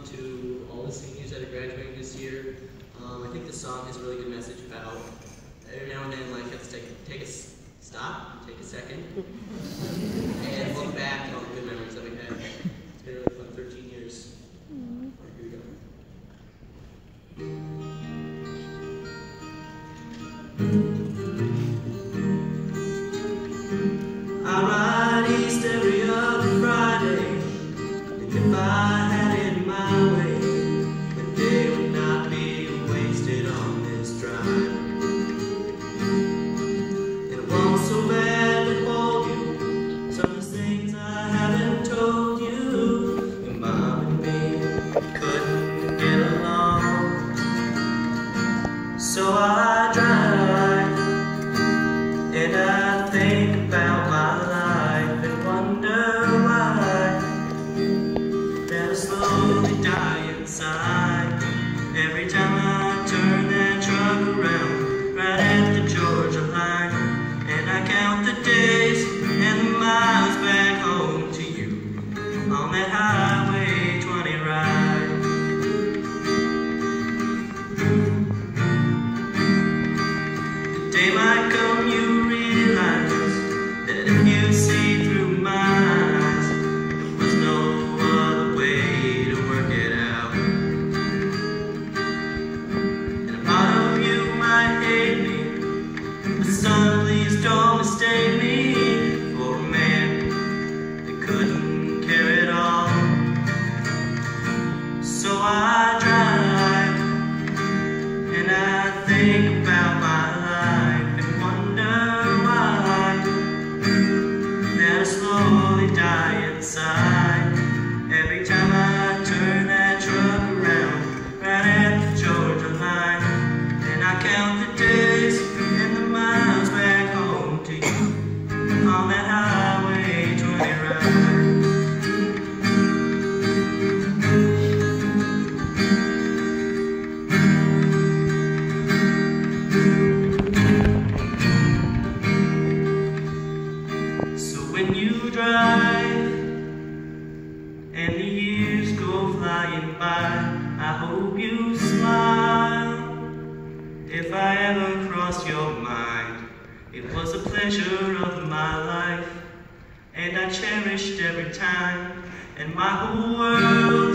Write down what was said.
to all the seniors that are graduating this year. I think this song has a really good message about every now and then life has to take a stop, take a second, and look back at all the good memories that we had. It's been a really fun 13 years. All right, here we go. I ride east every other Friday, and if I had it my way, the day would not be wasted on this drive. And it won't so bad to hold you, some of the things I haven't told you. Your mom and me couldn't get along, so I drive, and I think about my life and wonder why that I slowly die inside every time I turn that truck around right at the Georgia line, and I count the days and the miles back home to you on that Highway 20 ride. The day might come you realize that if you see through my eyes, there was no other way to work it out. And a part of you might hate me, but son, please don't mistake me for a man that couldn't care at all. So I drive, and I think about my life and wonder why that I slowly die inside every time I turn that truck around right at the Georgia line, and I count the days and the miles back home to you on that Highway 20 ride. So when you drive and the years go flying by, I hope you smile. If I ever crossed your mind, it was a pleasure of my life, and I cherished every time, and my whole world